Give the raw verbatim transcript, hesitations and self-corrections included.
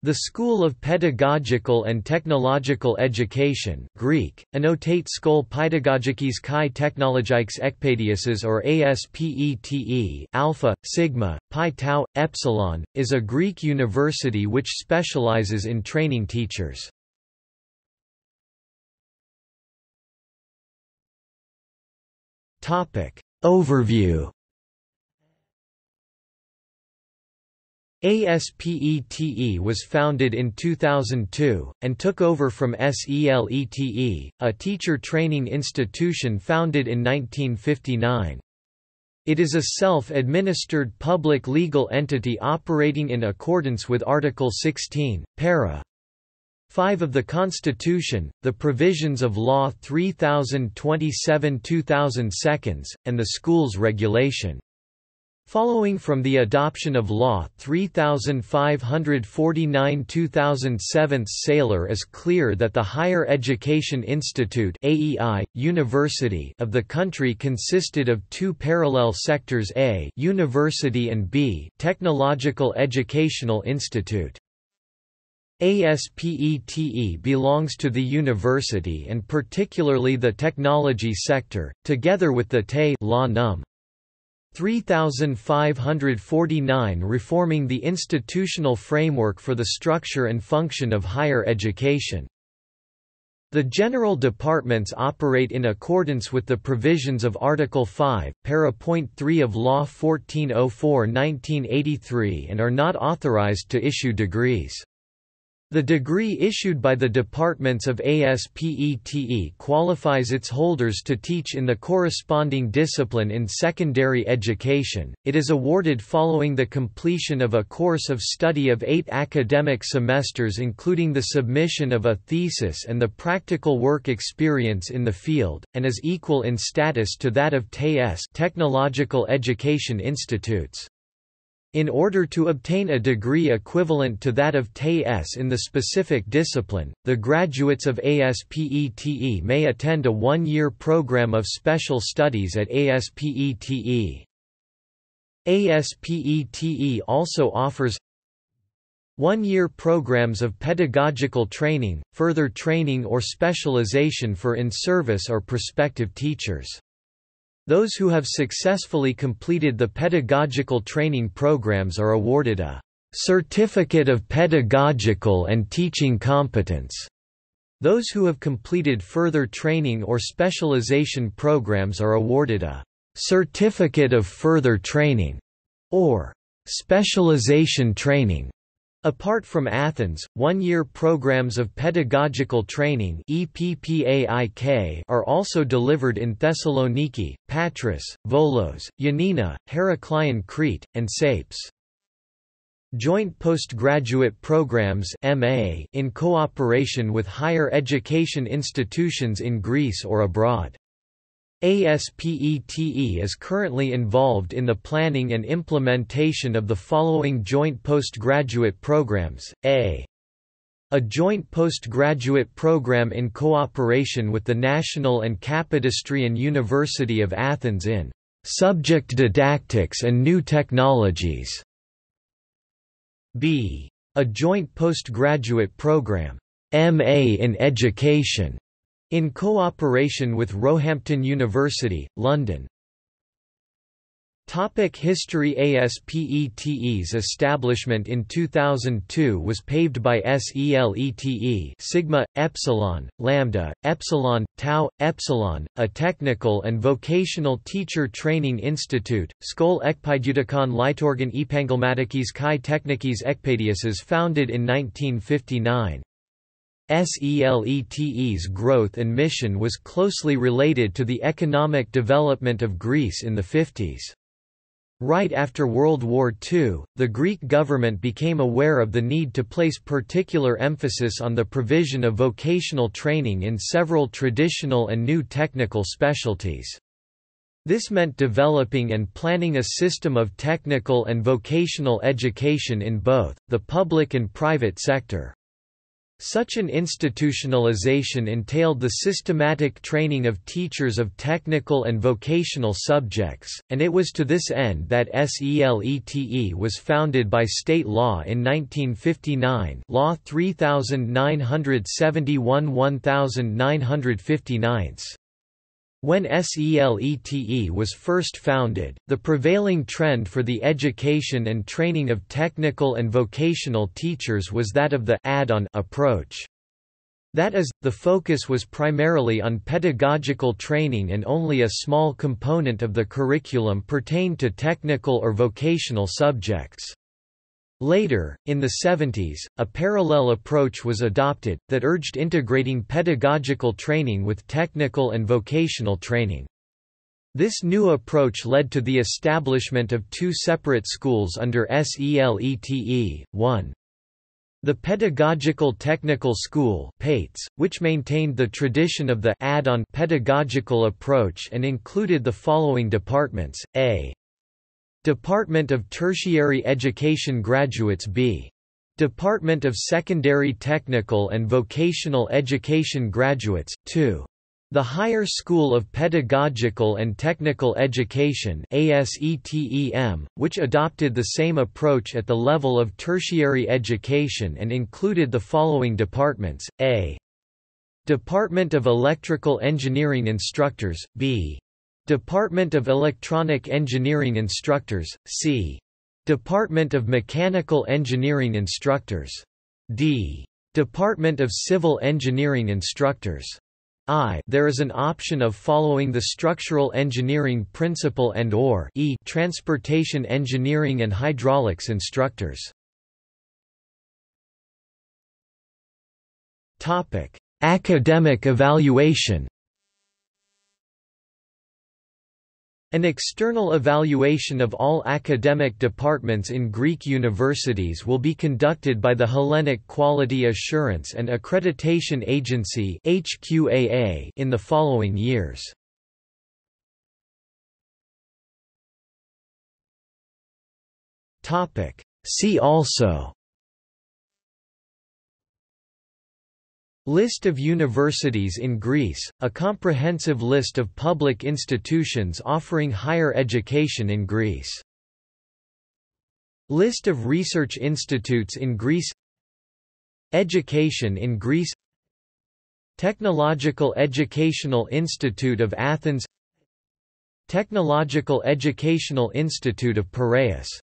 The School of Pedagogical and Technological Education Greek, Anotate Skol Pedagogikis kai Technologikes Ekpediasis or ASPETE Alpha, Sigma, Pi Tau, Epsilon, is a Greek university which specializes in training teachers. Overview. ASPETE was founded in two thousand two, and took over from SELETE, a teacher training institution founded in nineteen fifty-nine. It is a self-administered public legal entity operating in accordance with Article sixteen, para. five of the Constitution, the provisions of Law three thousand twenty-seven two thousand seconds, and the Schools Regulation. Following from the adoption of Law three thousand five hundred forty-nine two thousand seven Sailor is clear that the Higher Education Institute (A E I) University of the country consisted of two parallel sectors: A University and B Technological Educational Institute. ASPETE belongs to the university and particularly the technology sector, together with the T E Law Num. three thousand five hundred forty-nine reforming the institutional framework for the structure and function of higher education. The general departments operate in accordance with the provisions of Article five, para. three of Law fourteen oh four nineteen eighty-three and are not authorized to issue degrees. The degree issued by the departments of ASPETE qualifies its holders to teach in the corresponding discipline in secondary education. It is awarded following the completion of a course of study of eight academic semesters, including the submission of a thesis and the practical work experience in the field, and is equal in status to that of T E S Technological Education Institutes. In order to obtain a degree equivalent to that of T E S in the specific discipline, the graduates of ASPETE may attend a one-year program of special studies at ASPETE. ASPETE also offers one-year programs of pedagogical training, further training or specialization for in-service or prospective teachers. Those who have successfully completed the pedagogical training programs are awarded a Certificate of Pedagogical and Teaching Competence. Those who have completed further training or specialization programs are awarded a Certificate of Further Training or Specialization Training. Apart from Athens, one-year programs of pedagogical training (E P P A I K) are also delivered in Thessaloniki, Patras, Volos, Ioannina, Heraklion Crete, and Sapes. Joint postgraduate programs (M A) in cooperation with higher education institutions in Greece or abroad. ASPETE is currently involved in the planning and implementation of the following joint postgraduate programs: A. A joint postgraduate program in cooperation with the National and Kapodistrian University of Athens in Subject Didactics and New Technologies. B. A joint postgraduate program, M A in Education, in cooperation with Roehampton University, London. Topic History. ASPETE's establishment in two thousand two was paved by SELETE Sigma, Epsilon, Lambda, Epsilon, Tau, Epsilon, a technical and vocational teacher training institute, Skol Ekpediutikon Litorgan Epangelmatikis kai Technikis Ekpediasis, founded in nineteen fifty-nine. SELETE's growth and mission was closely related to the economic development of Greece in the fifties. Right after World War Two, the Greek government became aware of the need to place particular emphasis on the provision of vocational training in several traditional and new technical specialties. This meant developing and planning a system of technical and vocational education in both the public and private sector. Such an institutionalization entailed the systematic training of teachers of technical and vocational subjects, and it was to this end that SELETE was founded by state law in nineteen fifty-nine, Law three thousand nine hundred seventy-one to nineteen fifty-nine. When SELETE was first founded, the prevailing trend for the education and training of technical and vocational teachers was that of the add-on approach. That is, the focus was primarily on pedagogical training and only a small component of the curriculum pertained to technical or vocational subjects. Later, in the seventies, a parallel approach was adopted, that urged integrating pedagogical training with technical and vocational training. This new approach led to the establishment of two separate schools under SELETE, one. The Pedagogical Technical School (P A T E S), which maintained the tradition of the add-on pedagogical approach and included the following departments: A. Department of Tertiary Education graduates, B. Department of Secondary Technical and Vocational Education graduates, two. The Higher School of Pedagogical and Technical Education (A S E T E M), which adopted the same approach at the level of tertiary education and included the following departments: A. Department of Electrical Engineering instructors, B. Department of Electronic Engineering instructors, C. Department of Mechanical Engineering instructors, D. Department of Civil Engineering instructors. I. There is an option of following the structural engineering principle and or E. Transportation engineering and hydraulics instructors. Topic: Academic evaluation. An external evaluation of all academic departments in Greek universities will be conducted by the Hellenic Quality Assurance and Accreditation Agency (H Q A A) in the following years. Topic: See also: List of universities in Greece, a comprehensive list of public institutions offering higher education in Greece. List of research institutes in Greece. Education in Greece. Technological Educational Institute of Athens. Technological Educational Institute of Piraeus.